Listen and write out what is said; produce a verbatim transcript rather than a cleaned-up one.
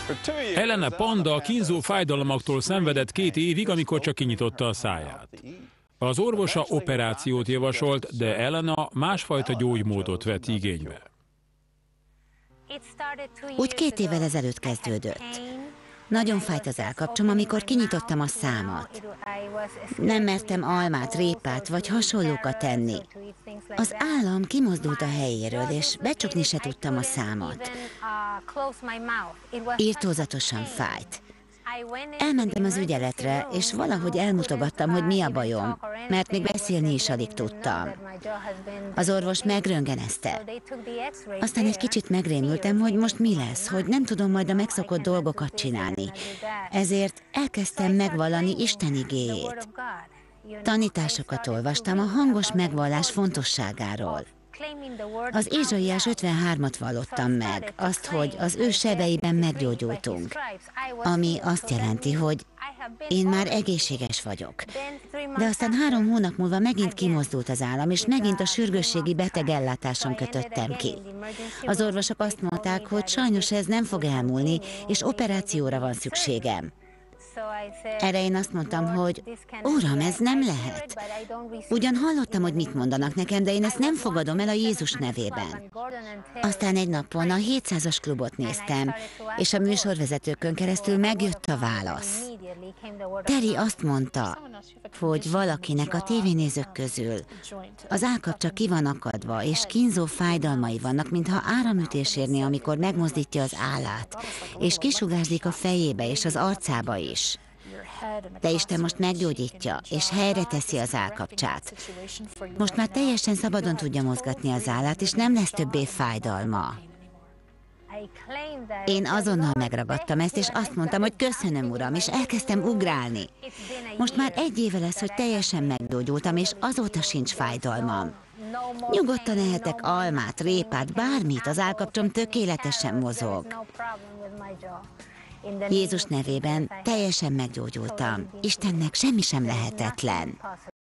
Elena panda kínzó fájdalmaktól szenvedett két évig, amikor csak kinyitotta a száját. Az orvosa operációt javasolt, de Elena másfajta gyógymódot vett igénybe. Úgy két évvel ezelőtt kezdődött. Nagyon fájt az állkapcsom, amikor kinyitottam a számat. Nem mertem almát, répát vagy hasonlókat tenni. Az állam kimozdult a helyéről, és becsukni se tudtam a számat. Irtózatosan fájt. Elmentem az ügyeletre, és valahogy elmutogattam, hogy mi a bajom, mert még beszélni is alig tudtam. Az orvos megröntgenezte. Aztán egy kicsit megrémültem, hogy most mi lesz, hogy nem tudom majd a megszokott dolgokat csinálni. Ezért elkezdtem megvallani Isten igéjét. Tanításokat olvastam a hangos megvallás fontosságáról. Az Ézsaiás ötvenhármat vallottam meg, azt, hogy az ő sebeiben meggyógyultunk, ami azt jelenti, hogy én már egészséges vagyok. De aztán három hónap múlva megint kimozdult az állam, és megint a sürgősségi betegellátáson kötöttem ki. Az orvosok azt mondták, hogy sajnos ez nem fog elmúlni, és operációra van szükségem. Erre én azt mondtam, hogy Uram, ez nem lehet. Ugyan hallottam, hogy mit mondanak nekem, de én ezt nem fogadom el a Jézus nevében. Aztán egy napon a hétszázas klubot néztem, és a műsorvezetőkön keresztül megjött a válasz. Terry azt mondta, hogy valakinek a tévénézők közül az állkapcsa ki van akadva, és kínzó fájdalmai vannak, mintha áramütés érné, amikor megmozdítja az állát, és kisugárzik a fejébe és az arcába is. De Isten most meggyógyítja, és helyre teszi az állkapcsát. Most már teljesen szabadon tudja mozgatni az állát, és nem lesz többé fájdalma. Én azonnal megragadtam ezt, és azt mondtam, hogy köszönöm, Uram, és elkezdtem ugrálni. Most már egy éve lesz, hogy teljesen meggyógyultam, és azóta sincs fájdalmam. Nyugodtan ehetek almát, répát, bármit, az állkapcsom tökéletesen mozog. Jézus nevében teljesen meggyógyultam. Istennek semmi sem lehetetlen.